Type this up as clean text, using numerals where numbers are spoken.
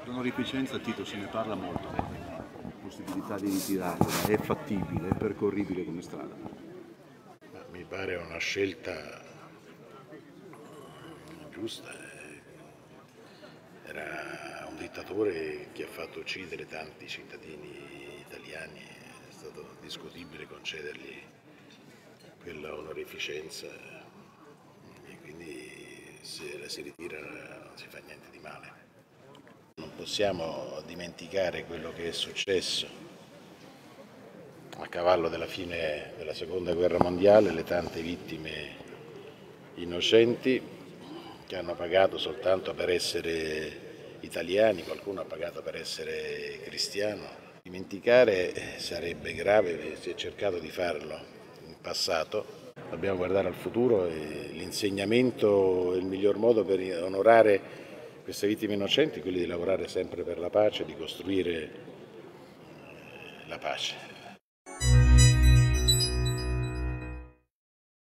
L'onorificenza, Tito, se ne parla molto, possibilità di ritirarla, è fattibile, è percorribile come strada? Mi pare una scelta giusta. Era un dittatore che ha fatto uccidere tanti cittadini italiani, è stato discutibile concedergli quella onorificenza e quindi se la si ritira non si fa niente di male. Non possiamo dimenticare quello che è successo a cavallo della fine della Seconda Guerra Mondiale, le tante vittime innocenti che hanno pagato soltanto per essere italiani, qualcuno ha pagato per essere cristiano. Dimenticare sarebbe grave, si è cercato di farlo in passato. Dobbiamo guardare al futuro e l'insegnamento è il miglior modo per onorare queste vittime innocenti, quelli di lavorare sempre per la pace, di costruire la pace.